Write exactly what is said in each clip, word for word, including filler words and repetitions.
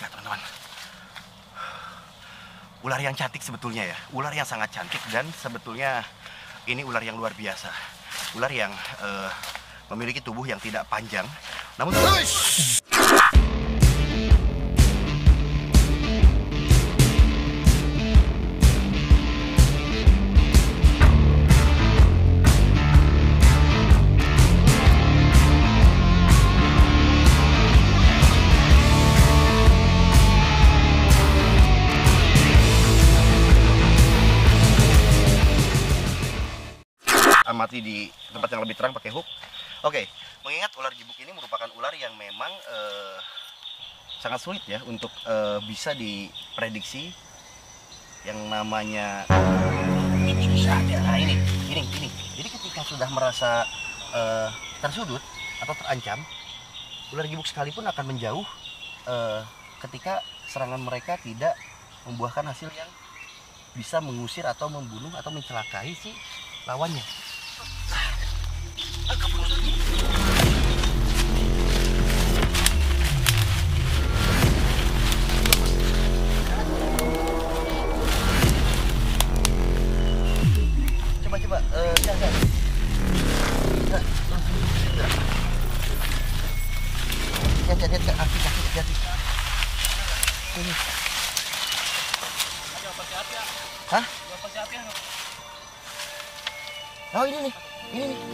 Nah, teman-teman, ular yang cantik sebetulnya ya, ular yang sangat cantik, dan sebetulnya ini ular yang luar biasa, ular yang uh, memiliki tubuh yang tidak panjang, namun Uish! Amati di tempat yang lebih terang pakai hook. Oke, mengingat ular jibuk ini merupakan ular yang memang uh, sangat sulit ya untuk uh, bisa diprediksi yang namanya nah, ini, ini, ini. Jadi ketika sudah merasa uh, tersudut atau terancam, ular jibuk sekalipun akan menjauh uh, ketika serangan mereka tidak membuahkan hasil yang bisa mengusir atau membunuh atau mencelakai si lawannya. Ah, kabur lagi. Coba coba, eh, jaga. Lihat lihat lihat kaki kaki kaki. Ini. Hah? Oh ini nih, ini nih.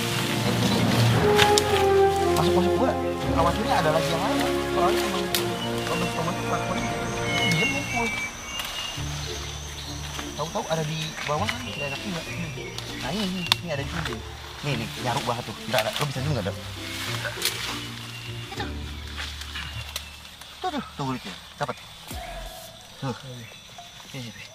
Masuk masuk gua. Khawatirnya ada lagi yang lain. Soalnya emang teman-teman tuh lakuin diam ngumpul. Tahu-tahu ada di bawah kan tidak enak juga. Nah ini nih, ini ada di sini. Nih nih, nyaruk banget tuh. Enggak ada. Lo bisa juga enggak, Dok? Itu. Tuh tuh, tuh kulitnya. Dapat. Tuh. Sini sini.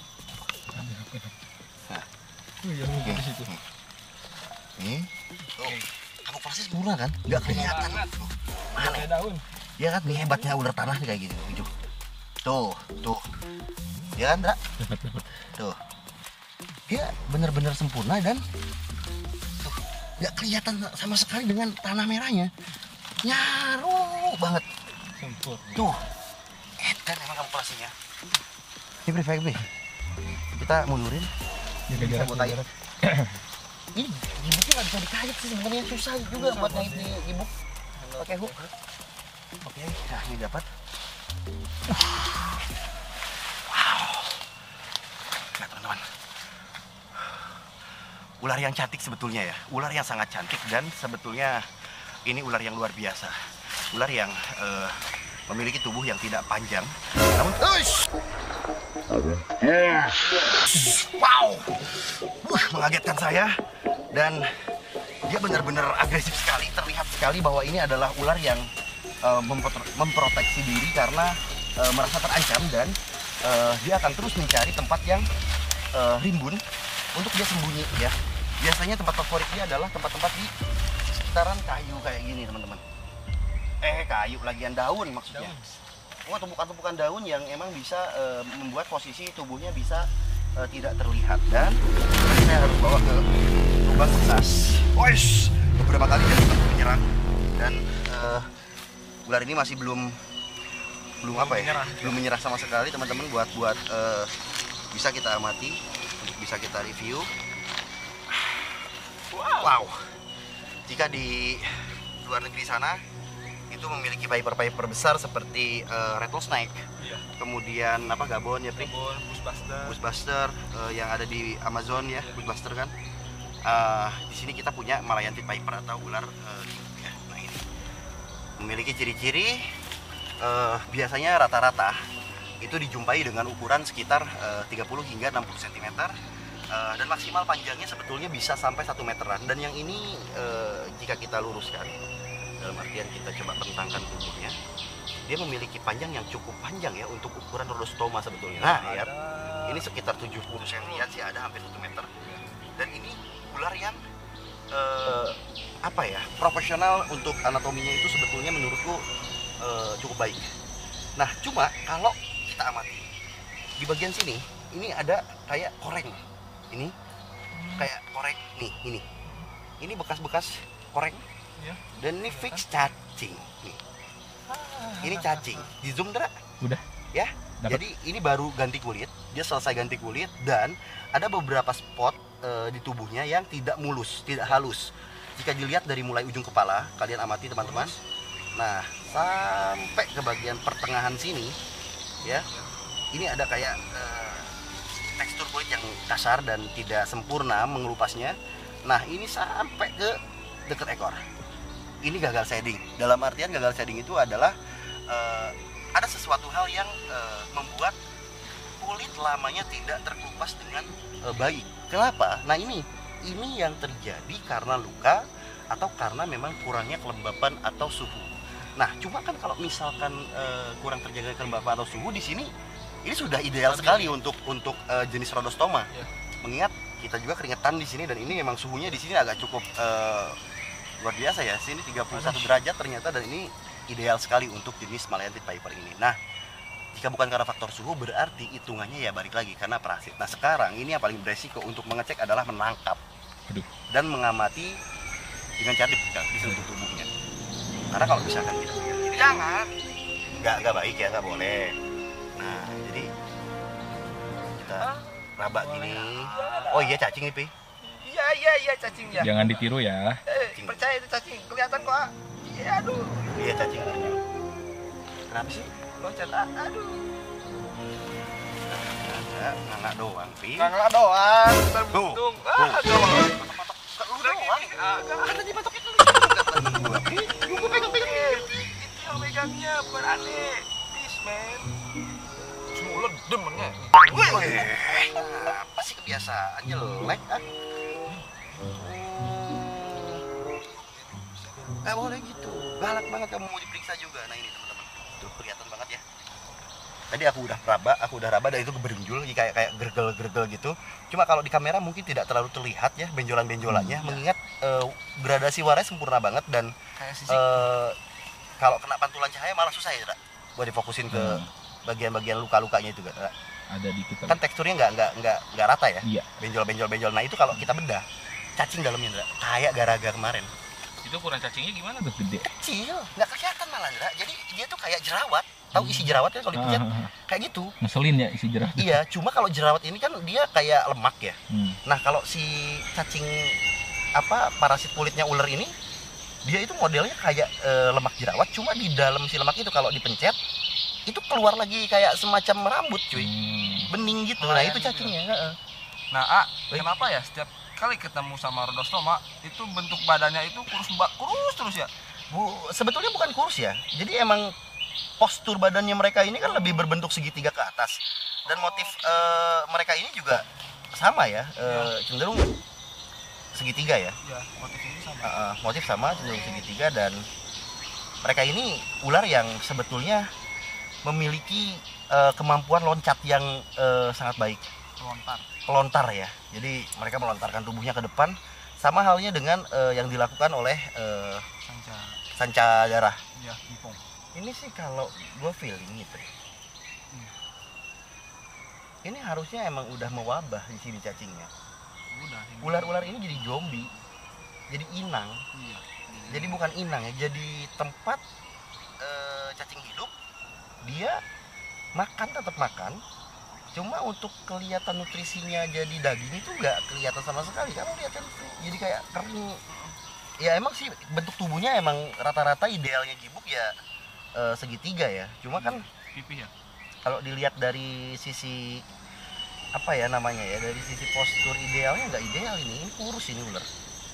Nah. Oke. Nih. Tuh. Kamuflase sempurna kan? Nggak kelihatan. Aneh. Iya kan? Nih hebatnya ular tanah nih kayak gini. Hijau. Tuh, tuh. Ya kan, Dra? Tuh. Dia benar-benar sempurna dan tuh, nggak kelihatan sama sekali dengan tanah merahnya. Nyaru banget. Tuh. Edan emang kamuflasenya. Ini prefect nih. Kita mundurin. Kita mau tarik. Ini jibuknya nggak bisa dikait sih, sebenarnya susah juga buat ngait di jibuk pakai hook. Oke, nah ini dapat. Wow. Nah teman-teman, ular yang cantik sebetulnya ya, ular yang sangat cantik, dan sebetulnya ini ular yang luar biasa, ular yang uh, memiliki tubuh yang tidak panjang, namun Uish! Wow, uh, mengagetkan saya. Dan dia benar-benar agresif sekali, terlihat sekali bahwa ini adalah ular yang uh, memproteksi diri karena uh, merasa terancam, dan uh, dia akan terus mencari tempat yang uh, rimbun untuk dia sembunyi ya. Biasanya tempat favorit dia adalah tempat-tempat di sekitaran kayu kayak gini teman-teman. Eh kayu lagian daun maksudnya. Oh, tumpukan-tumpukan daun yang emang bisa uh, membuat posisi tubuhnya bisa uh, tidak terlihat, dan saya harus bawa ke lubang bekas. Oish, beberapa kali dia sempat menyerang, dan uh, ular ini masih belum belum apa ya, menyerah. belum menyerah sama sekali teman-teman. Buat buat uh, bisa kita amati, untuk bisa kita review. Wow. wow. Jika di luar negeri sana itu memiliki viper-viper besar seperti uh, rattlesnake, iya. Kemudian apa Gabon ya, Pri? Gabon, bushbuster, bushbuster uh, yang ada di Amazon ya, iya. Bushbuster kan. Uh, di sini kita punya Malayan Pit Viper atau ular uh, jibuk ya. Nah ini memiliki ciri-ciri uh, biasanya rata-rata itu dijumpai dengan ukuran sekitar uh, tiga puluh hingga enam puluh sentimeter, uh, dan maksimal panjangnya sebetulnya bisa sampai satu meteran. Dan yang ini uh, jika kita luruskan, dalam artian kita coba bentangkan tubuhnya, dia memiliki panjang yang cukup panjang ya untuk ukuran rhodostoma sebetulnya. Nah ya, ini sekitar tujuh puluh sentimeter sih, ada hampir satu meter. Dan ini ular yang uh, apa ya, profesional untuk anatominya itu sebetulnya menurutku uh, cukup baik. Nah cuma kalau kita amati di bagian sini, ini ada kayak koreng. Ini kayak koreng nih, ini ini bekas-bekas koreng. Dan ini fix cacing nih. Ini cacing. Di zoom Dra? Udah. Ya. Dapet. Jadi ini baru ganti kulit. Dia selesai ganti kulit dan ada beberapa spot e, di tubuhnya yang tidak mulus, tidak halus. Jika dilihat dari mulai ujung kepala, kalian amati teman-teman. Nah, sampai ke bagian pertengahan sini, ya. Ini ada kayak e, tekstur kulit yang kasar dan tidak sempurna mengelupasnya. Nah, ini sampai ke dekat ekor. Ini gagal shading. Dalam artian gagal shading itu adalah e, ada sesuatu hal yang e, membuat kulit lamanya tidak terkelupas dengan e, baik. Kenapa? Nah ini, ini yang terjadi karena luka atau karena memang kurangnya kelembapan atau suhu. Nah cuma kan kalau misalkan e, kurang terjaga kelembapan atau suhu di sini, ini sudah ideal sekali untuk untuk e, jenis rhodostoma. Ya. Mengingat kita juga keringetan di sini dan ini memang suhunya di sini agak cukup e, luar biasa ya. Sini tiga puluh satu derajat ternyata, dan ini ideal sekali untuk jenis Malayan Pit Viper ini. Nah, jika bukan karena faktor suhu berarti hitungannya ya balik lagi karena parasit. Nah, sekarang ini yang paling beresiko untuk mengecek adalah menangkap Aduh. dan mengamati dengan cerdik di seluruh tubuhnya. Karena kalau misalkan kita jangan, nggak nggak baik ya, nggak boleh. Nah, jadi kita raba gini. Oh iya cacing nih, Pi. Iya iya iya cacingnya. Jangan ditiru ya. Eh, percaya itu cacing, kelihatan kok. Iya aduh. Iya cacing. Kenapa sih? Loncat, ah, aduh. Nggak, nggak doang, Pi. Nggak doang, terbuntung. Ah, doang. Patok-patok ke lu doang. Kan tadi patoknya ke lu. Gua, Pi. Gua pegang-pegang. Itu yang megangnya, bukan aneh. This man. Semulut demennya. Wih, apa sih kebiasaan jelek ah? Nggak boleh gitu, galak banget kamu mau diperiksa juga. Nah ini teman-teman, tuh kelihatan banget ya. Tadi aku udah raba, aku udah raba dan itu berinjul kayak kayak gergel-gergel gitu. Cuma kalau di kamera mungkin tidak terlalu terlihat ya benjolan-benjolannya, hmm, mengingat uh, gradasi warnanya sempurna banget dan uh, kalau kena pantulan cahaya malah susah ya, buat difokusin ke hmm. bagian-bagian luka-lukanya itu, Kak. Ada dikit kan teksturnya nggak nggak nggak nggak rata ya, iya. benjol-benjol-benjol. Nah itu kalau kita bedah cacing dalamnya, Ndra, kayak garaga kemarin. Itu ukuran cacingnya gimana tuh? Gede, kecil, nggak kelihatan malah, Ndra. Jadi dia tuh kayak jerawat, tahu isi jerawat kan kalau dipijat, ah, kayak gitu. Ngeselin ya isi jerawat. Iya, cuma kalau jerawat ini kan dia kayak lemak ya. hmm. Nah kalau si cacing apa parasit kulitnya ular ini, dia itu modelnya kayak e, lemak jerawat, cuma di dalam si lemak itu kalau dipencet itu keluar lagi kayak semacam rambut, cuy. hmm. Bening gitu. Nah itu cacingnya. Gitu. Nah, A, kenapa ya setiap kali ketemu sama rhodostoma itu bentuk badannya itu kurus kurus terus ya? Bu, sebetulnya bukan kurus ya. Jadi emang postur badannya mereka ini kan lebih berbentuk segitiga ke atas. Dan motif e, mereka ini juga sama ya, e, ya. cenderung segitiga ya. Ya, motif ini sama. E, motif sama, cenderung segitiga, dan mereka ini ular yang sebetulnya memiliki uh, kemampuan loncat yang uh, sangat baik. Pelontar. Pelontar ya. Jadi mereka melontarkan tubuhnya ke depan, sama halnya dengan uh, yang dilakukan oleh uh, sanca. sanca darah. Iya, empong. Ini sih kalau gue feeling gitu. Hmm. Ini harusnya emang udah mewabah di sini cacingnya. Udah. Ular-ular ini jadi zombie, jadi inang. Iya. Jadi bukan inang ya, jadi tempat uh, cacing hidup. Dia makan, tetap makan, cuma untuk kelihatan nutrisinya jadi daging itu nggak kelihatan sama sekali. Kamu lihat kan, jadi kayak kering. Ya emang sih bentuk tubuhnya emang rata-rata idealnya gibuk ya e, segitiga ya. Cuma kan pipih ya. Kalau dilihat dari sisi apa ya namanya ya, dari sisi postur idealnya nggak ideal ini. Ini kurus ini ular.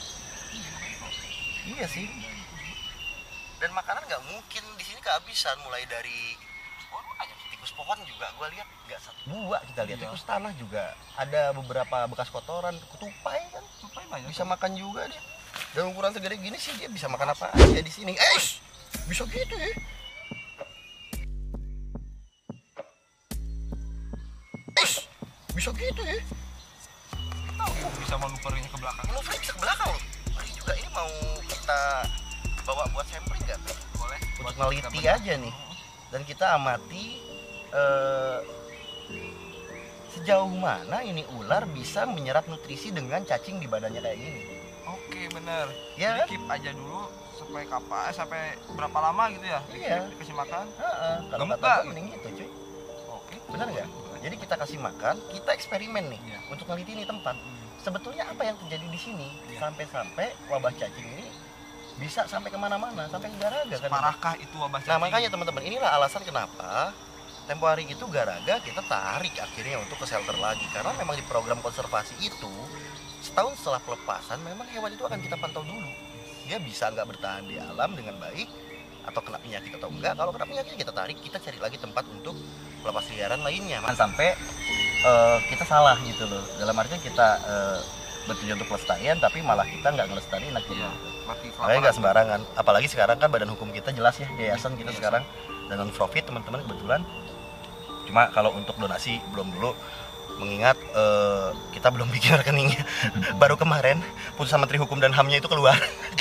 Iya sih. Dan makanan nggak mungkin di sini kehabisan, mulai dari tikus pohon juga gue lihat nggak satu dua, kita lihat iya. Tikus tanah juga ada beberapa bekas kotoran. Ketupai kan, ketupai banyak bisa kan? Makan juga dia. Dan ukuran segede gini sih dia bisa makan apa aja di sini. Eh, bisa gitu ya? Eh, bisa gitu ya? Tahu bisa manuvernya ke belakang. Manuvernya bisa ke belakang loh. Ini juga ini mau kita bawa buat sampling nggak? Boleh. Untuk neliti aja nih. Dan kita amati eh, sejauh mana ini ular bisa menyerap nutrisi dengan cacing di badannya kayak gini. Oke, bener. Ya. Jadi keep aja dulu sampai kapan? Sampai berapa lama gitu ya? Iya. Dikasih makan? Heeh, kalau Gemuk kata nggak? gua mending gitu cuy. Oke. Benar nggak? Jadi kita kasih makan, kita eksperimen nih Iya. untuk neliti ini tempat. Hmm. Sebetulnya apa yang terjadi di sini Iya. sampai-sampai wabah cacing ini bisa sampai kemana-mana, sampai ke Garaga kan? Parakah itu wabah cacing? Nah makanya teman-teman, inilah alasan kenapa tempo hari itu Garaga kita tarik akhirnya untuk ke shelter lagi, karena memang di program konservasi itu setahun setelah pelepasan memang hewan itu akan kita pantau dulu, dia bisa nggak bertahan di alam dengan baik atau kena penyakit atau enggak. Kalau kena penyakit kita tarik, kita cari lagi tempat untuk pelepas liaran lainnya. Jangan sampai uh, kita salah gitu loh, dalam artian kita uh, bertujuan untuk pelestarian tapi malah kita nggak ngelestariin akhirnya. Mati Makanya nggak sembarangan, apalagi sekarang kan badan hukum kita jelas ya, yayasan kita Yayasan. sekarang dan non profit teman-teman kebetulan. Cuma kalau untuk donasi belum dulu, mengingat eh, kita belum bikin rekeningnya. Baru kemarin putusan Menteri Hukum dan H A M-nya itu keluar.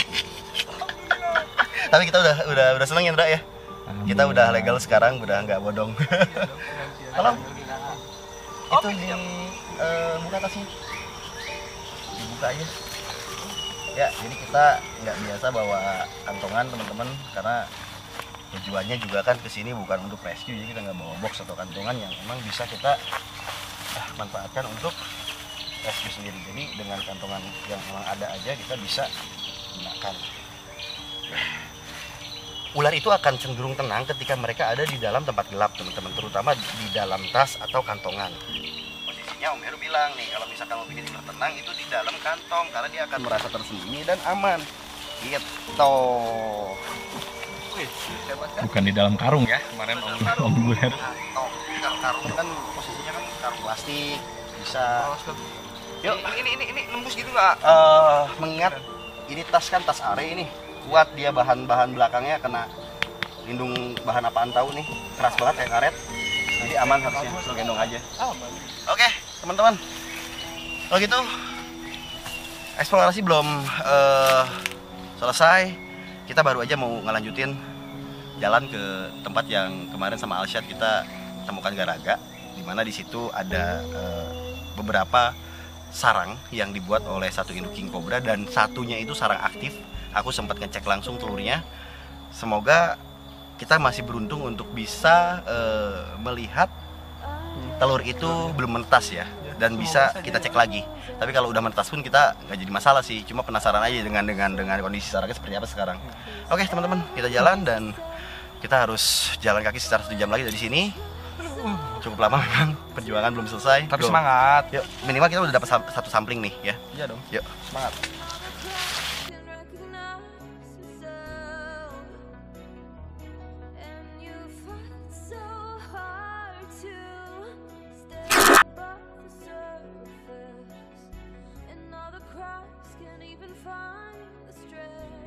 Tapi kita udah udah udah seneng ya Ndra ya. Kita udah legal sekarang, udah nggak bodong. Tolong. Itu di eh, buka tasnya. Dibuka aja. Ya, jadi kita nggak biasa bawa kantongan teman-teman, karena tujuannya juga kan kesini bukan untuk rescue, jadi kita nggak bawa box atau kantongan yang memang bisa kita ah, manfaatkan untuk rescue sendiri. Jadi dengan kantongan yang memang ada aja kita bisa gunakan. Ular itu akan cenderung tenang ketika mereka ada di dalam tempat gelap teman-teman, terutama di dalam tas atau kantongan. Posisinya Om Heru bilang nih, kalau misalkan mau bikin ular tenang itu di dalam kantong, karena dia akan merasa tersembunyi dan aman. Gitu. Wih, hebat kan? Bukan di dalam karung ya kemarin om om gue. Kantong, kalau karung kan posisinya kan karung plastik bisa. Yuk, Ini ini ini, ini nembus gitu nggak? eh mengingat ini tas kan tas are ini kuat, dia bahan-bahan belakangnya kena lindung bahan apaan tahu nih, keras banget kayak karet, jadi aman harusnya, lo gendong aja. Aman. Oke teman-teman, kalau gitu eksplorasi belum eh, selesai, kita baru aja mau ngelanjutin jalan ke tempat yang kemarin sama Alsyad kita temukan Garaga, dimana di situ ada eh, beberapa sarang yang dibuat oleh satu induk king cobra dan satunya itu sarang aktif. Aku sempat ngecek langsung telurnya. Semoga kita masih beruntung untuk bisa uh, melihat telur itu belum menetas ya, dan bisa kita cek lagi. Tapi kalau udah menetas pun kita nggak jadi masalah sih. Cuma penasaran aja dengan dengan dengan kondisi sarangnya seperti apa sekarang. Oke teman-teman, kita jalan dan kita harus jalan kaki sekitar satu jam lagi dari sini. Cukup lama memang, perjuangan belum selesai. Tapi Go. semangat. Yuk, minimal kita udah dapat sam- satu sampling nih ya. Iya dong. Yuk. Semangat. Can't even find the strength